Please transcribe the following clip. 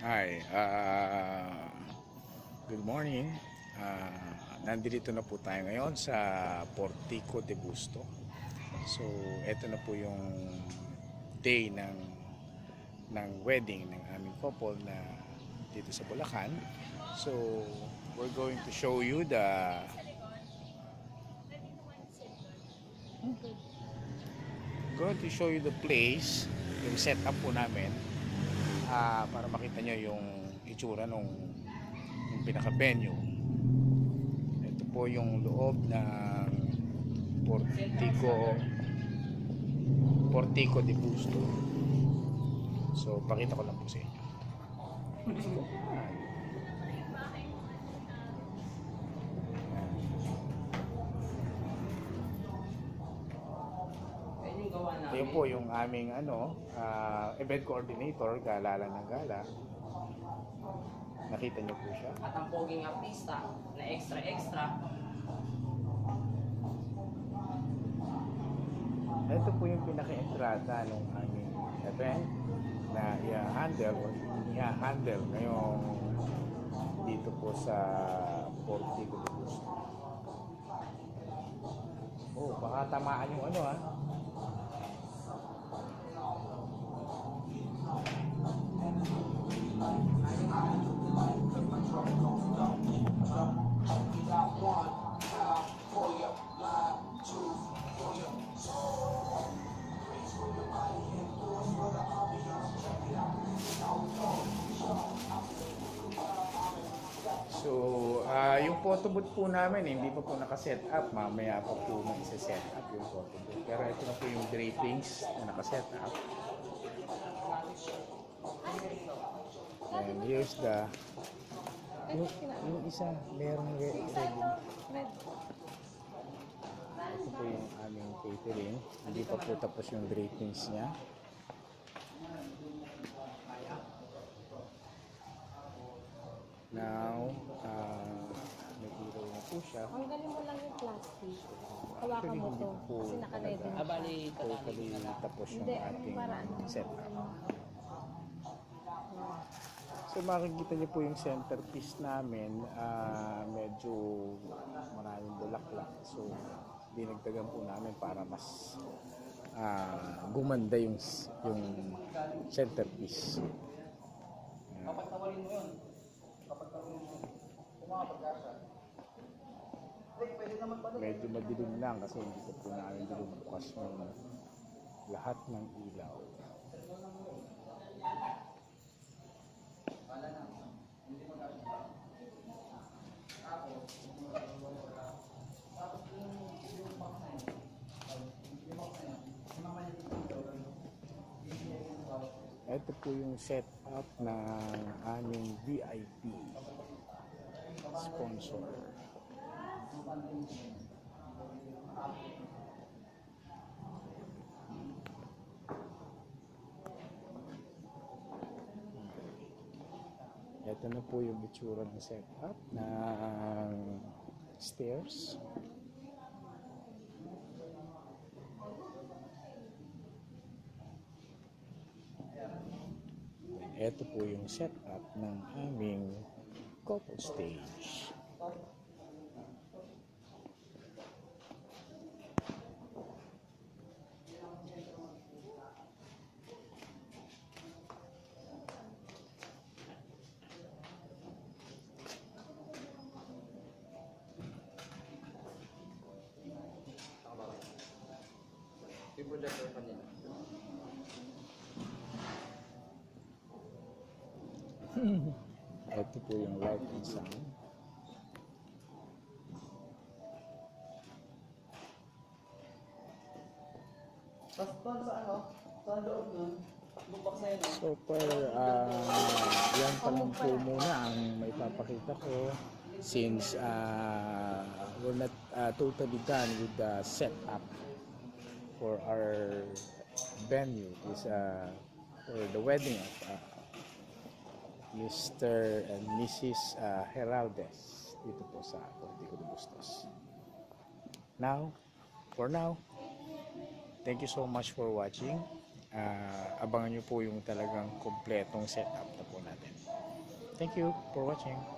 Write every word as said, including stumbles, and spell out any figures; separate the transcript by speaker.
Speaker 1: Hi, uh, good morning. Uh, nandito na po tayo ngayon sa Portico de Busto. So, ito na po yung day ng ng wedding ng aming couple na dito sa Bulacan. So, we're going to show you the going to show you the place, yung setup po namin, uh, para makita nyo yung itsura nung yung pinaka-venue. Ito po yung loob ng Portico Portico de Busto. So, pakita ko lang po sa inyo. Ayun po yung aming ano, uh, event coordinator, Gala ng Gala. Nakita niyo po siya.
Speaker 2: At ang poging artista na extra extra.
Speaker 1: Ito po yung pinaka-entrada ng aming event na i-handle o i-handle ngayong dito po sa Portico de Busto. Oh, baka tamaan yung ano ha. So, uh, yung photo booth po namin, hindi pa po nakaset up. Mamaya pa po may isa-set up yung photo booth. Pero ito na po yung drapings na nakaset up. And here's the yung, yung isa, merong ready. Ito po yung aming catering. Hindi pa po tapos yung drapings niya. Now, uh, nag-ilaw na po siya.
Speaker 3: Ang galing mo lang yung plastic. Hawakan mo to. Kasi naka-ready na.
Speaker 2: Abali,
Speaker 1: Totally tapos yung
Speaker 3: Hindi,
Speaker 1: ating
Speaker 3: para ano?
Speaker 1: setup. So makikita niyo po yung centerpiece namin, uh, medyo maraming bulaklak. So dinagdagan po namin para mas uh, gumanda yung yung centerpiece.
Speaker 2: Kapagtawalin mo yun. Kapagtawalin mo. Kumapagkasa.
Speaker 1: Medyo madilim lang kasi hindi ko po namin binubukas yung lahat ng ilaw. Ito po yung setup ng aming V I P sponsor. Ito na po yung itsura ng setup ng stairs. Ito po yung setup ng aming couple stage.
Speaker 2: Yung projector kanina.
Speaker 1: Ito po yung light and sound.
Speaker 2: Tapos doon sa ano? Sa loob nun. Bukbak na yun.
Speaker 1: So for uh, yan pa lang po muna ang may papakita ko since uh, we're not uh, totally done with the setup for our venue is uh, for the wedding of uh, Mister and Missus Uh, Heraldes dito po sa Portico de Bustos. Now, for now, thank you so much for watching. Uh, abangan nyo po yung talagang kompletong setup na po natin. Thank you for watching.